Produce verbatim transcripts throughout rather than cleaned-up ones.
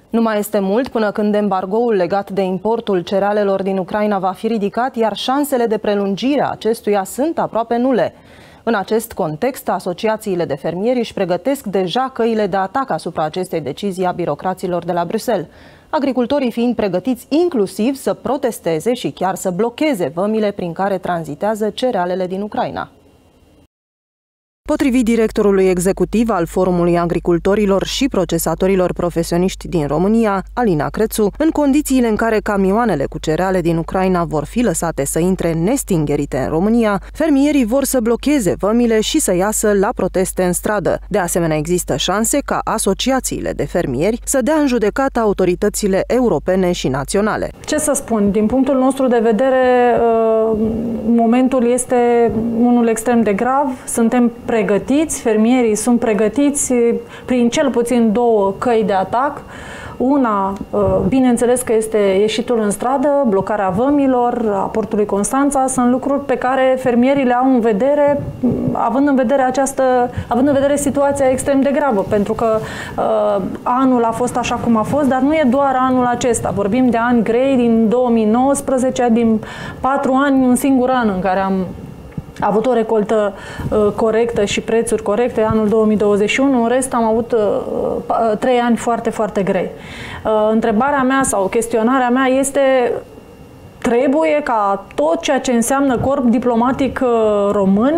Nu mai este mult până când embargoul legat de importul cerealelor din Ucraina va fi ridicat, iar șansele de prelungire a acestuia sunt aproape nule. În acest context, asociațiile de fermieri își pregătesc deja căile de atac asupra acestei decizii a birocraților de la Bruxelles, agricultorii fiind pregătiți inclusiv să protesteze și chiar să blocheze vămile prin care tranzitează cerealele din Ucraina. Potrivit directorului executiv al Forumului Agricultorilor și Procesatorilor Profesioniști din România, Alina Crețu, în condițiile în care camioanele cu cereale din Ucraina vor fi lăsate să intre nestingherite în România, fermierii vor să blocheze vămile și să iasă la proteste în stradă. De asemenea, există șanse ca asociațiile de fermieri să dea în judecată autoritățile europene și naționale. Ce să spun, din punctul nostru de vedere, momentul este unul extrem de grav, suntem pregătiți, fermierii sunt pregătiți prin cel puțin două căi de atac. Una, bineînțeles că este ieșitul în stradă, blocarea vămilor, a portului Constanța, sunt lucruri pe care fermierii le au în vedere, având în vedere această, având în vedere situația extrem de gravă, pentru că uh, anul a fost așa cum a fost, dar nu e doar anul acesta. Vorbim de ani grei din două mii nouăsprezece, din patru ani, un singur an în care am a avut o recoltă uh, corectă și prețuri corecte, anul două mii douăzeci și unu, în rest am avut uh, trei ani foarte, foarte grei. Uh, întrebarea mea sau chestionarea mea este: trebuie ca tot ceea ce înseamnă corp diplomatic uh, român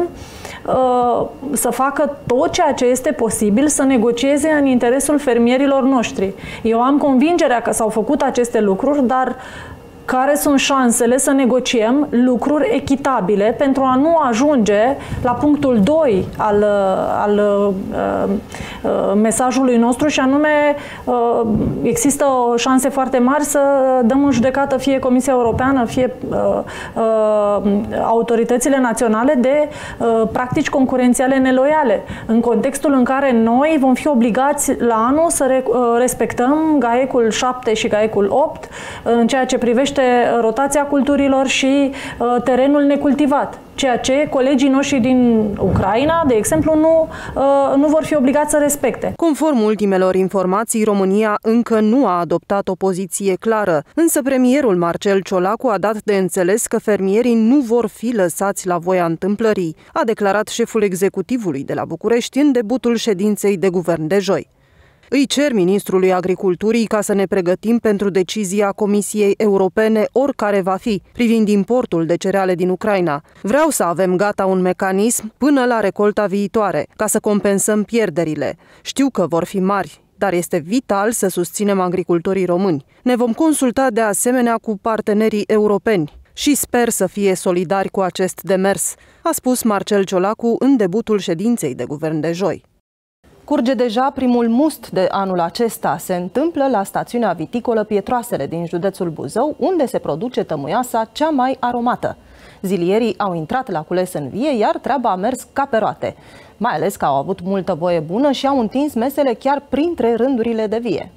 uh, să facă tot ceea ce este posibil să negocieze în interesul fermierilor noștri. Eu am convingerea că s-au făcut aceste lucruri, dar care sunt șansele să negociem lucruri echitabile pentru a nu ajunge la punctul doi al, al uh, uh, mesajului nostru, și anume uh, există șanse foarte mari să dăm în judecată fie Comisia Europeană, fie uh, uh, autoritățile naționale de uh, practici concurențiale neloiale, în contextul în care noi vom fi obligați la anul să re, uh, respectăm GAEC-ul șapte și GAEC-ul opt în ceea ce privește rotația culturilor și uh, terenul necultivat, ceea ce colegii noștri din Ucraina, de exemplu, nu, uh, nu vor fi obligați să respecte. Conform ultimelor informații, România încă nu a adoptat o poziție clară, însă premierul Marcel Ciolacu a dat de înțeles că fermierii nu vor fi lăsați la voia întâmplării, a declarat șeful executivului de la București în debutul ședinței de guvern de joi. Îi cer ministrului Agriculturii ca să ne pregătim pentru decizia Comisiei Europene, oricare va fi, privind importul de cereale din Ucraina. Vreau să avem gata un mecanism până la recolta viitoare, ca să compensăm pierderile. Știu că vor fi mari, dar este vital să susținem agricultorii români. Ne vom consulta de asemenea cu partenerii europeni și sper să fie solidari cu acest demers, a spus Marcel Ciolacu în debutul ședinței de guvern de joi. Curge deja primul must de anul acesta. Se întâmplă la stațiunea viticolă Pietroasele din județul Buzău, unde se produce tămâiasa cea mai aromată. Zilierii au intrat la cules în vie, iar treaba a mers ca pe roate, mai ales că au avut multă voie bună și au întins mesele chiar printre rândurile de vie.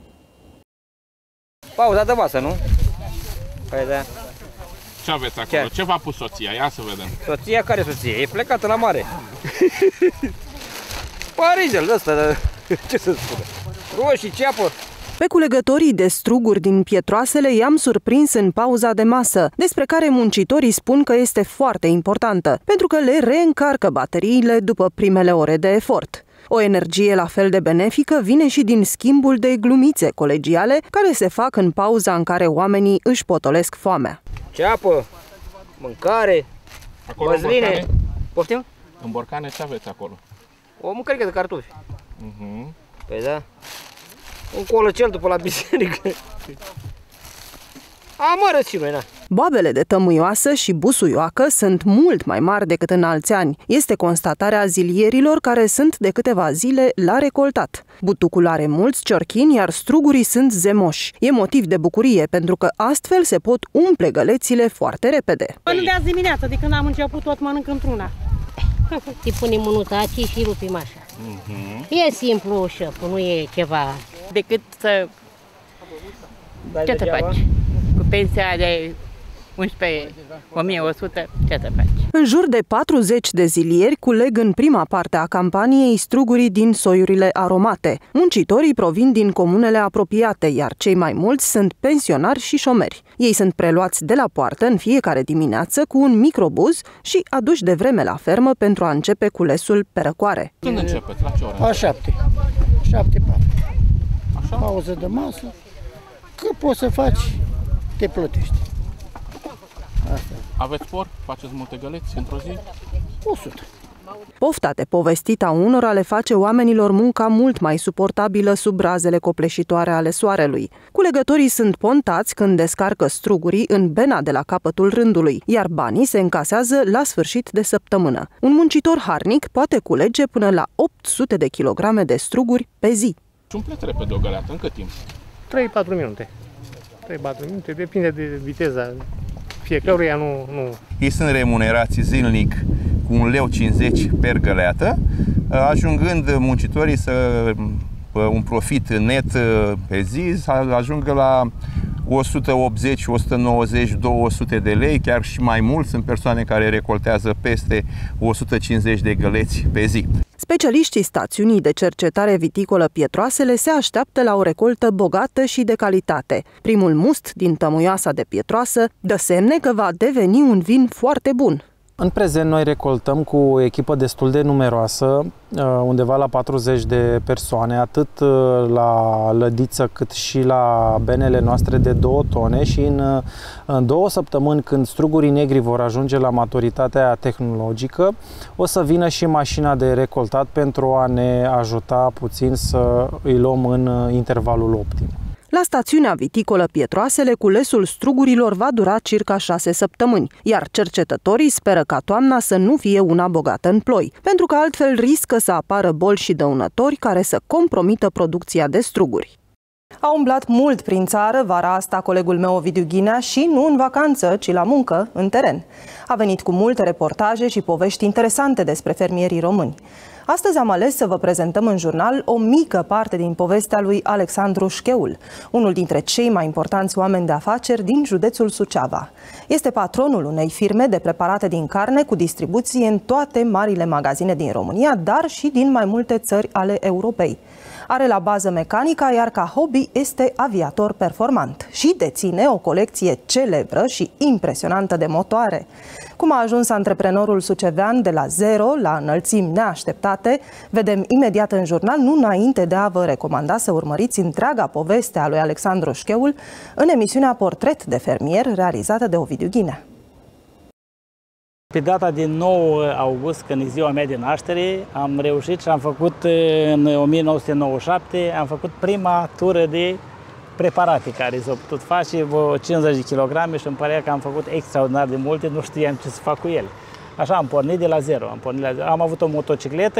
Pauza de masă, nu? Păi da. Ce aveți acolo? Chiar. Ce v-a pus soția? Ia să vedem. Soția? Care soție? E plecată la mare. Parizel ăsta, ce să spune? Roșii, ceapă. Pe culegătorii de struguri din Pietroasele i-am surprins în pauza de masă, despre care muncitorii spun că este foarte importantă, pentru că le reîncarcă bateriile după primele ore de efort. O energie la fel de benefică vine și din schimbul de glumițe colegiale care se fac în pauza în care oamenii își potolesc foamea. Ceapă, mâncare, măsline. Poftim? În borcane ce aveți acolo? O mâncărică de cartofi. Uh-huh. Păi da. Un colăcel după la biserică. Amărăți și noi, da. Boabele de tămâioasă și busuioacă sunt mult mai mari decât în alți ani. Este constatarea zilierilor care sunt de câteva zile la recoltat. Butucul are mulți ciorchini, iar strugurii sunt zemoși. E motiv de bucurie, pentru că astfel se pot umple gălețile foarte repede. Până de azi dimineață, de când am început, tot mănânc într-una. Te punem mânuța aici și rupim așa. Uh-huh. E simplu, șeful, nu e ceva decât să... Dai ce te faci? Cu pensia de unsprezece mii o sută, ce te faci? În jur de patruzeci de zilieri culeg în prima parte a campaniei strugurii din soiurile aromate. Muncitorii provin din comunele apropiate, iar cei mai mulți sunt pensionari și șomeri. Ei sunt preluați de la poartă în fiecare dimineață cu un microbuz și aduși de vreme la fermă pentru a începe culesul pe răcoare. Când începeți? La ce oră? La șapte. Șapte, patru. Așa? Pauză de masă. Că poți să faci, te plătești. Asta. Aveți por? Faceți multe găleți într-o zi? o sută. Pofta de povestit a unora le face oamenilor munca mult mai suportabilă sub razele copleșitoare ale soarelui. Culegătorii sunt pontați când descarcă strugurii în bena de la capătul rândului, iar banii se încasează la sfârșit de săptămână. Un muncitor harnic poate culege până la opt sute de kilograme de struguri pe zi. Și umpleți repede o găleată. În cât timp? trei patru minute. trei patru minute, depinde de viteza fiecăruia, nu, nu. Ei sunt remunerați zilnic cu un leu cincizeci per găleată, ajungând muncitorii să un profit net pe zi să ajungă la o sută optzeci, o sută nouăzeci, două sute de lei, chiar și mai mult. Sunt persoane care recoltează peste o sută cincizeci de găleți pe zi. Specialiștii stațiunii de cercetare viticolă Pietroasele se așteaptă la o recoltă bogată și de calitate. Primul must din tămuioasa de Pietroasă dă semne că va deveni un vin foarte bun. În prezent noi recoltăm cu o echipă destul de numeroasă, undeva la patruzeci de persoane, atât la lădiță cât și la benele noastre de două tone și în, în două săptămâni, când strugurii negri vor ajunge la maturitatea tehnologică, o să vină și mașina de recoltat pentru a ne ajuta puțin să îi luăm în intervalul optim. La stațiunea viticolă Pietroasele, culesul strugurilor va dura circa șase săptămâni, iar cercetătorii speră ca toamna să nu fie una bogată în ploi, pentru că altfel riscă să apară boli și dăunători care să compromită producția de struguri. A umblat mult prin țară vara asta colegul meu Ovidiu Ghinea și nu în vacanță, ci la muncă, în teren. A venit cu multe reportaje și povești interesante despre fermierii români. Astăzi am ales să vă prezentăm în jurnal o mică parte din povestea lui Alexandru Șcheul, unul dintre cei mai importanți oameni de afaceri din județul Suceava. Este patronul unei firme de preparate din carne cu distribuție în toate marile magazine din România, dar și din mai multe țări ale Europei. Are la bază mecanica, iar ca hobby este aviator performant și deține o colecție celebră și impresionantă de motoare. Cum a ajuns antreprenorul sucevean de la zero la înălțimi neașteptate, vedem imediat în jurnal, nu înainte de a vă recomanda să urmăriți întreaga poveste a lui Alexandru Șcheul în emisiunea Portret de fermier, realizată de Ovidiu Ghinea. Pe data de nouă august, când e ziua mea de naștere, am reușit și am făcut în o mie nouă sute nouăzeci și șapte, am făcut prima tură de preparate care s-au putut face, vreo cincizeci de kilograme, și îmi părea că am făcut extraordinar de multe, nu știam ce să fac cu ele. Așa am pornit de la zero. Am, pornit la zero. Am avut o motocicletă,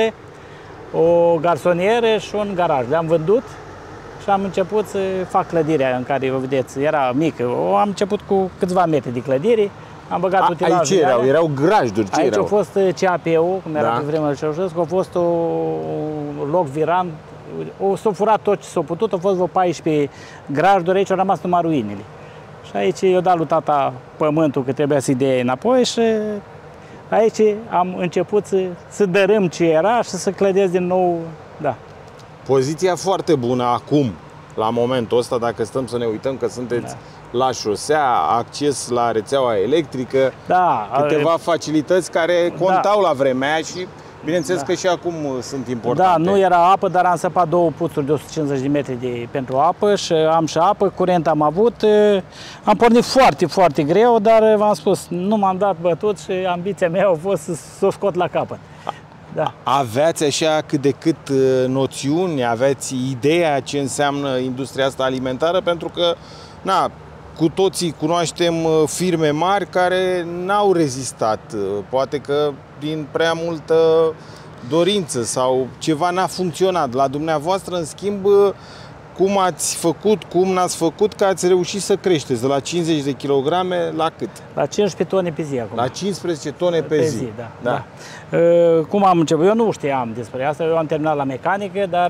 o garsonieră și un garaj. Le-am vândut și am început să fac clădirea în care o vedeți. Era mică. O am început cu câțiva metri de clădire. Am băgat utilajul. Aici erau? Erau grajduri? Ce Aici erau? a fost C A P-ul, cum era da. pe vremea lui Ceaușescu, a fost un loc viran. O s-a furat tot ce s-a putut, au fost vreo paisprezece grajduri, aici au rămas numai ruinele. Și aici i-a dat lui tata pământul, că trebuia să-i dea înapoi, și aici am început să, să dărâm ce era și să clădesc din nou, da. Poziția foarte bună acum, la momentul ăsta, dacă stăm să ne uităm că sunteți da. la șosea, acces la rețeaua electrică, da, câteva facilități care contau da. la vremea aia și bineînțeles da. că și acum sunt importante. Da, nu era apă, dar am săpat două puțuri de o sută cincizeci de metri de, pentru apă și am și apă, curent am avut. Am pornit foarte, foarte greu, dar v-am spus, nu m-am dat bătut și ambiția mea a fost să, să o scot la capăt. Da. Aveați așa cât de cât noțiuni, aveți ideea ce înseamnă industria asta alimentară? Pentru că, na, cu toții cunoaștem firme mari care n-au rezistat. Poate că din prea multă dorință sau ceva n-a funcționat. La dumneavoastră, în schimb, cum ați făcut, cum n-ați făcut, că ați reușit să creșteți de la cincizeci de kilograme la cât? La cincisprezece tone pe zi acum. La cincisprezece tone pe, pe zi. zi da, da. Da. Uh, cum am început? Eu nu știam despre asta, eu am terminat la mecanică, dar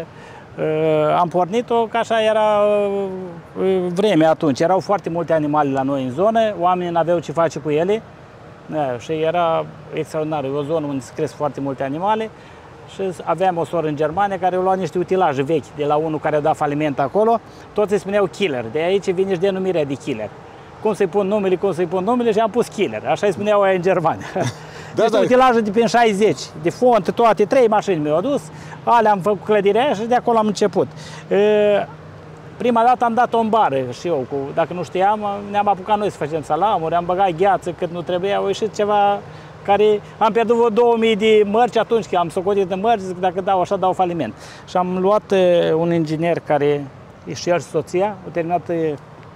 uh, am pornit-o că așa era uh, vremea atunci. Erau foarte multe animale la noi în zonă, oamenii n-aveau ce face cu ele Da, și era extraordinar, e o zonă unde se cresc foarte multe animale și aveam o soră în Germania care au luat niște utilaje vechi de la unul care a dat faliment acolo, toți îi spuneau killer, de aici vine și denumirea de killer. Cum să-i pun numele, cum să-i pun numele și am pus killer, așa îi spuneau aia în Germania. Da, niște da. utilaje de prin șaizeci, de font, toate, trei mașini mi-au adus, alea am făcut clădirea și de acolo am început. Prima dată am dat-o în bară și eu, cu, dacă nu știam, ne-am apucat noi să facem salamuri, am băgat gheață cât nu trebuia, au ieșit ceva care am pierdut vreo două mii de mărci atunci când am socotit în mărci, zic dacă dau așa, dau faliment. Și am luat uh, un inginer care și el și soția, a terminat uh,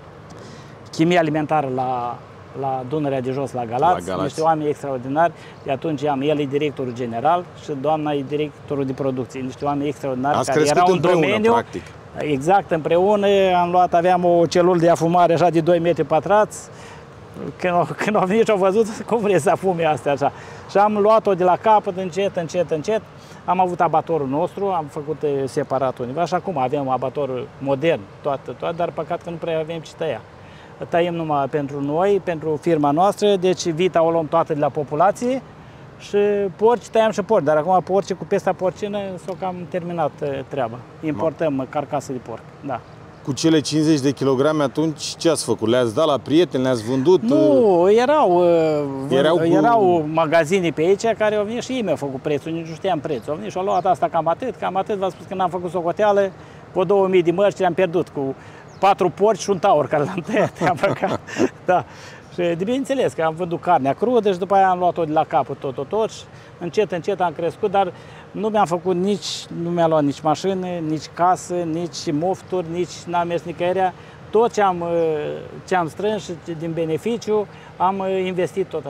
chimie alimentară la, la Dunărea de Jos, la Galați, la Galați, niște oameni extraordinari. De atunci am, el e directorul general și doamna e directorul de producție, niște oameni extraordinari. Ați care erau în domeniu. Practic. Exact, împreună am luat, aveam o celulă de afumare așa de doi metri pătrați. Când, când au venit și au văzut cum vrei să afume astea așa. Și am luat-o de la capăt, încet, încet, încet. Am avut abatorul nostru, am făcut separat undeva și acum avem un abator modern, toată, toată, dar păcat că nu prea avem ce tăia. Tăiem numai pentru noi, pentru firma noastră, deci vita o luăm toată de la populație și porci, tăiam și porci, dar acum porci cu pesta porcină s-o cam terminat treaba. Importăm carcase de porc, da. Cu cele cincizeci de kilograme atunci ce ați făcut? Le-ați dat la prieteni, le-ați vândut? Nu, erau, erau, cu... erau magazine pe aici care au venit și ei mi-au făcut prețul, nici nu știam prețul. Au venit și au luat asta cam atât, cam atât, v-am spus că n-am făcut socoteală, pe două mii de mărci le-am pierdut cu patru porci și un taur care l-am tăiat, am păcat. Da. Și de bineînțeles că am vândut carnea crudă și după aia am luat-o de la capăt tot, tot, tot și încet, încet am crescut, dar nu mi-am făcut nici, nu mi-a luat nici mașină, nici casă, nici mofturi, nici n-am mers nicăierea. Tot ce am, ce am strâns și din beneficiu am investit tot.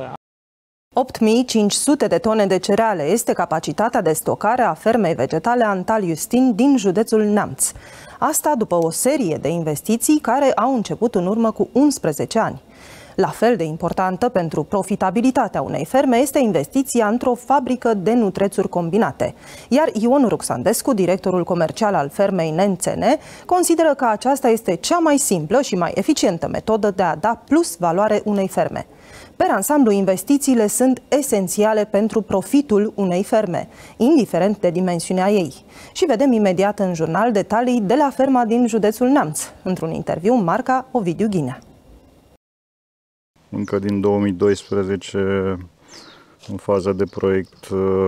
opt mii cinci sute de tone de cereale este capacitatea de stocare a fermei vegetale Antal Justin din județul Neamț. Asta după o serie de investiții care au început în urmă cu unsprezece ani. La fel de importantă pentru profitabilitatea unei ferme este investiția într-o fabrică de nutrețuri combinate. Iar Ion Ruxandescu, directorul comercial al fermei Nențene, consideră că aceasta este cea mai simplă și mai eficientă metodă de a da plus valoare unei ferme. Per ansamblu, investițiile sunt esențiale pentru profitul unei ferme, indiferent de dimensiunea ei. Și vedem imediat în jurnal detalii de la ferma din județul Neamț. Într-un interviu, marca Ovidiu Ghinea. Încă din două mii doisprezece, în faza de proiect,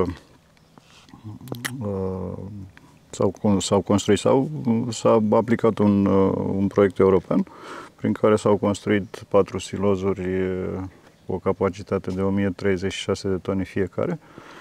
s-au construit sau s-a aplicat un, un proiect european prin care s-au construit patru silozuri cu o capacitate de o mie treizeci și șase de tone fiecare,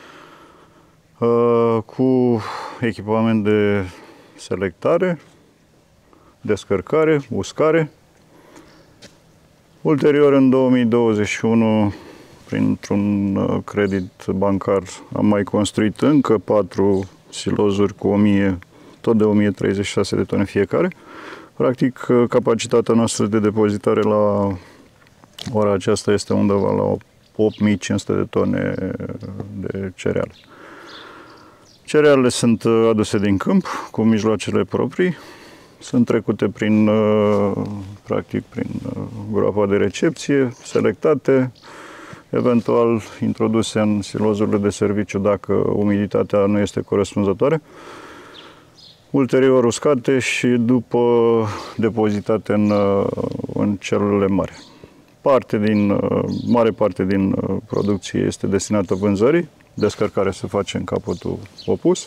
cu echipament de selectare, descărcare, uscare. Ulterior, în două mii douăzeci și unu, printr-un credit bancar, am mai construit încă patru silozuri cu o mie, tot de o mie treizeci și șase de tone fiecare. Practic, capacitatea noastră de depozitare la ora aceasta este undeva la opt mii cinci sute de tone de cereale. Cerealele sunt aduse din câmp cu mijloacele proprii. Sunt trecute prin, practic, prin groapa de recepție, selectate, eventual introduse în silozurile de serviciu dacă umiditatea nu este corespunzătoare, ulterior uscate și după depozitate în, în celulele mari. Parte din, mare parte din producție este destinată vânzării, descărcarea se face în capătul opus.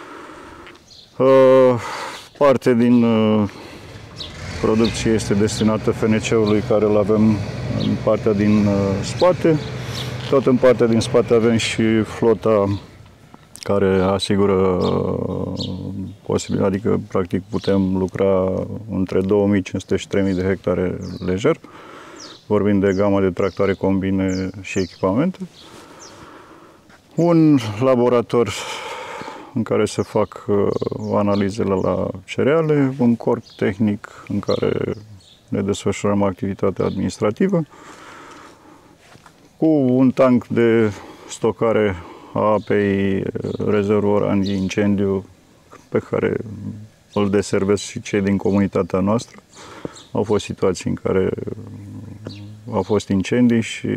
Parte din uh, producție este destinată F N C-ului, care îl avem în partea din uh, spate. Tot în partea din spate avem și flota care asigură uh, posibil, adică practic putem lucra între două mii cinci sute și trei mii de hectare lejer. Vorbim de gama de tractoare, combine și echipamente. Un laborator în care se fac uh, analizele la cereale, un corp tehnic în care ne desfășurăm activitatea administrativă, cu un tank de stocare a apei rezervor anti-incendiu pe care îl deservesc și cei din comunitatea noastră. Au fost situații în care au fost incendii și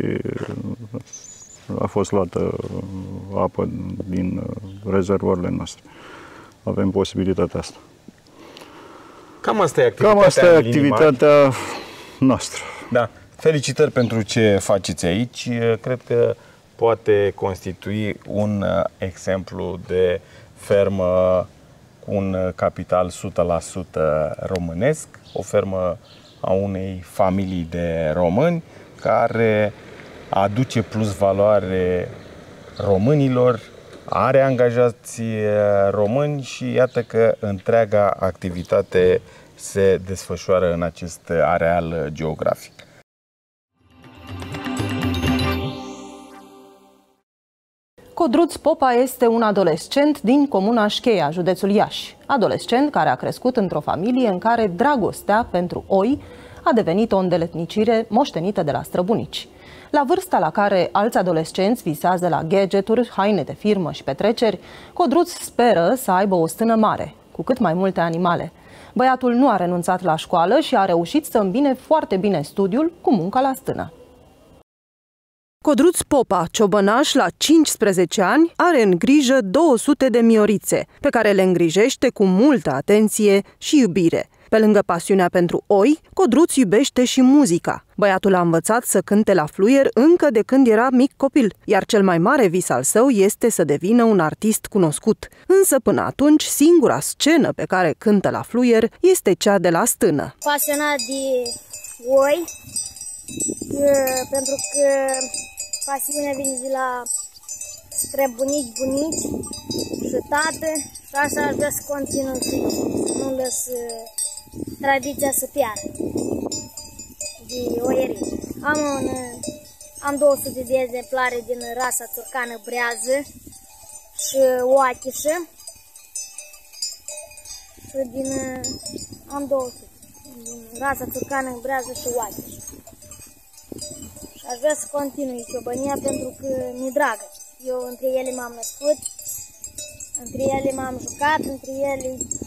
a fost luată apă din rezervoarele noastre. Avem posibilitatea asta. Cam asta e activitatea, Cam asta e activitatea noastră. Da. Felicitări pentru ce faceți aici. Cred că poate constitui un exemplu de fermă cu un capital o sută la sută românesc, o fermă a unei familii de români care aduce plus valoare românilor, are angajați români și iată că întreaga activitate se desfășoară în acest areal geografic. Codruț Popa este un adolescent din comuna Șcheia, județul Iași. Adolescent care a crescut într-o familie în care dragostea pentru oi a devenit o îndeletnicire moștenită de la străbunici. La vârsta la care alți adolescenți visează la gadgeturi, haine de firmă și petreceri, Codruț speră să aibă o stână mare, cu cât mai multe animale. Băiatul nu a renunțat la școală și a reușit să îmbine foarte bine studiul cu munca la stână. Codruț Popa, ciobănaș la cincisprezece ani, are în grijă două sute de miorițe, pe care le îngrijește cu multă atenție și iubire. Pe lângă pasiunea pentru oi, Codruț iubește și muzica. Băiatul a învățat să cânte la fluier încă de când era mic copil, iar cel mai mare vis al său este să devină un artist cunoscut. Însă până atunci, singura scenă pe care cântă la fluier este cea de la stână. Pasionat de oi, pentru că pasiunea vine de la străbunici, bunici și tată și așa aș vrea să continui, să nu lăs tradiția să piară de oierie. Am, un, am două sute de exemplare din rasa țurcană brează și oachișă și din, am două sute din rasa țurcană brează și oachișă. Și aș vrea să continui ciobănia pentru că mi-e dragă. Eu între ele m-am născut, între ele m-am jucat, între ele...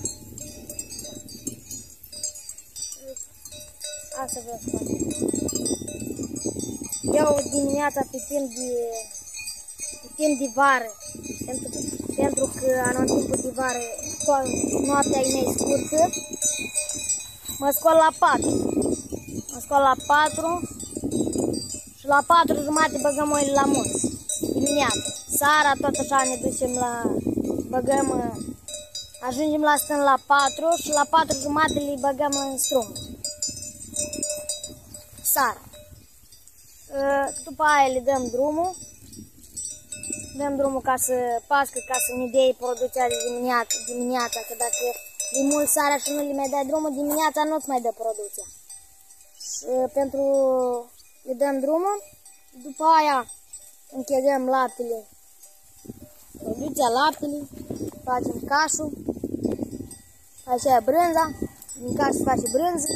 Asta vreau să fac. Eu dimineața pe timp de, pe timp de vară, pentru, pentru că în timpul de vară noaptea e mai scurtă, mă scol la patru. Mă scol la patru și la patru jumate băgăm oile la munți, dimineața. Seara tot așa ne ducem la, băgăm, ajungem la stân la patru și la patru jumate le băgăm în strum. Seara. După aia le dăm drumul, dăm drumul ca să pască, ca să ne dea producția de dimineața, dimineața, că dacă e mult seara și nu le mai dai drumul, dimineața nu-ți mai dă producția. Și pentru le dăm drumul, după aia închegăm laptele, producția laptele, facem cașul, așa e brânza, din caș se face brânză.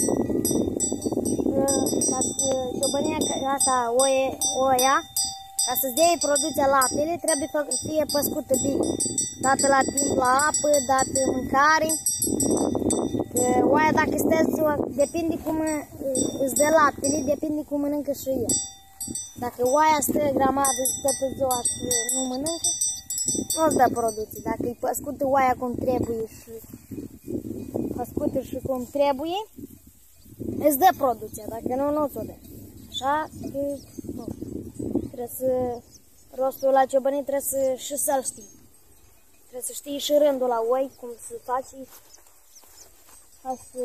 Ca să ciobănia asta, oie, oia, ca să-ți dea producția laptele, trebuie să fie păscută bine. Dată la timp la apă, dată mâncare. Că oaia dacă stă ziua, depinde cum îți dă laptele, depinde cum mănâncă și ea. Dacă oaia stă grămadă toată ziua și nu mănâncă, nu-ți dă producție. Dacă e păscută oaia cum trebuie și păscută și cum trebuie, îți dă producția, dacă nu, nu ți-o dă. Așa că, nu. Trebuie să, rostul la ciobănii trebuie să și să-l știi. Trebuie să știi și rândul la oi, cum să faci ca să,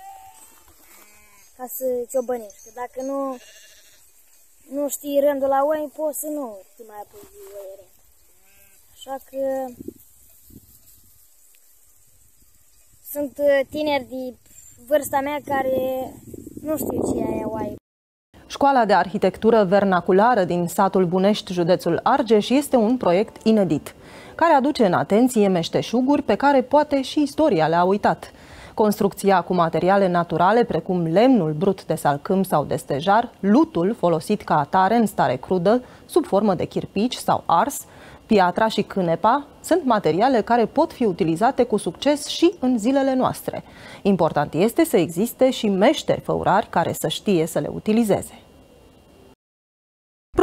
ca să ciobănești. Că dacă nu, nu știi rândul la oi, poți să nu te mai apuci de oiere. Așa că sunt tineri de vârsta mea care nu știu ce e aia oaie. Școala de arhitectură vernaculară din satul Bunești, județul Argeș, este un proiect inedit, care aduce în atenție meșteșuguri pe care poate și istoria le-a uitat. Construcția cu materiale naturale, precum lemnul brut de salcâm sau de stejar, lutul folosit ca atare în stare crudă, sub formă de chirpici sau ars, piatra și cânepa sunt materiale care pot fi utilizate cu succes și în zilele noastre. Important este să existe și meșteri făurari care să știe să le utilizeze.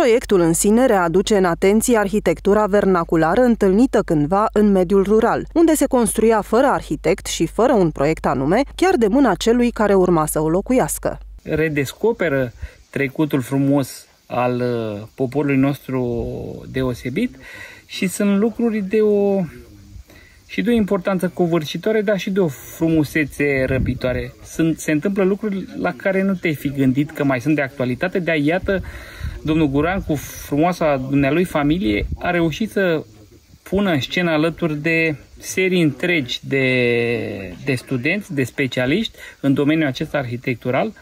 Proiectul în sine readuce în atenție arhitectura vernaculară întâlnită cândva în mediul rural, unde se construia fără arhitect și fără un proiect anume, chiar de mâna celui care urma să o locuiască. Redescoperă trecutul frumos al poporului nostru deosebit și sunt lucruri de o și de o importanță covârșitoare, dar și de o frumusețe răpitoare. Sunt, se întâmplă lucruri la care nu te-ai fi gândit că mai sunt de actualitate, dar iată, domnul Guran, cu frumoasa dumnealui familie, a reușit să pună în scenă alături de serii întregi de, de studenți, de specialiști în domeniul acesta arhitectural,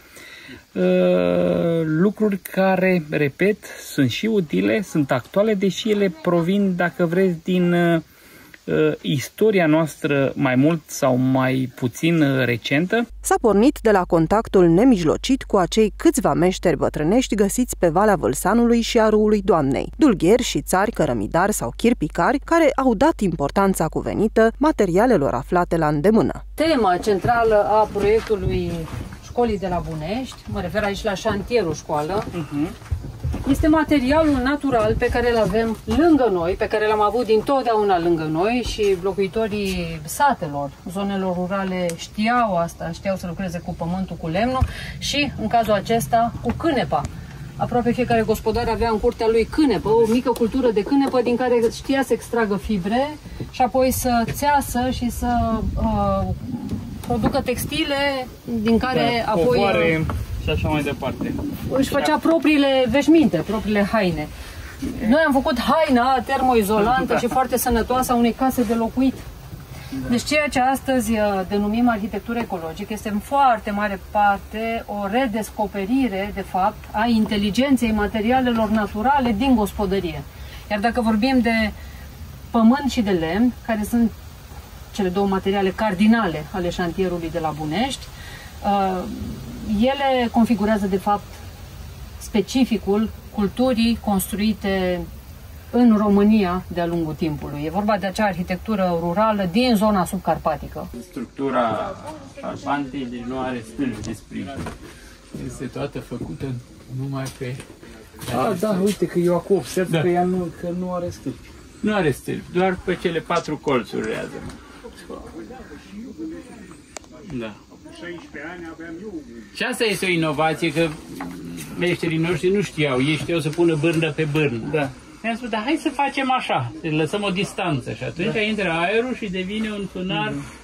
lucruri care, repet, sunt și utile, sunt actuale, deși ele provin, dacă vreți, din istoria noastră mai mult sau mai puțin recentă. S-a pornit de la contactul nemijlocit cu acei câțiva meșteri bătrânești găsiți pe Valea Vâlsanului și a Râului Doamnei, dulgheri și țari, cărămidari sau chirpicari, care au dat importanța cuvenită materialelor aflate la îndemână. Tema centrală a proiectului școlii de la Bunești, mă refer aici la șantierul școală, uh-huh. este materialul natural pe care îl avem lângă noi, pe care l-am avut dintotdeauna lângă noi și locuitorii satelor, zonelor rurale știau asta, știau să lucreze cu pământul, cu lemnul și, în cazul acesta, cu cânepa. Aproape fiecare gospodar avea în curtea lui cânepă, o mică cultură de cânepă din care știa să extragă fibre și apoi să țeasă și să uh, producă textile din care da, apoi... Povoare și așa mai departe. Își făcea propriile veșminte, propriile haine. Noi am făcut haina termoizolantă și foarte sănătoasă a unei case de locuit. Deci ceea ce astăzi denumim arhitectură ecologică este în foarte mare parte o redescoperire, de fapt, a inteligenței materialelor naturale din gospodărie. Iar dacă vorbim de pământ și de lemn, care sunt cele două materiale cardinale ale șantierului de la Bunești, ele configurează, de fapt, specificul culturii construite în România de-a lungul timpului. E vorba de acea arhitectură rurală din zona subcarpatică. Structura șarpantei deci nu are stâlpi de sprijin. Este toată făcută numai pe... Ah, da, uite că eu acum observ da. că ea nu, că nu are stâlpi. Nu are stâlpi, doar pe cele patru colțuri rează. Da. Și asta este o inovație, că meșterii noștri nu știau, ei știau să pună bârnă pe bârnă. Da. Mi-am spus, dar hai să facem așa, să lăsăm o distanță și atunci da. intră aerul și devine un sunar mm-hmm.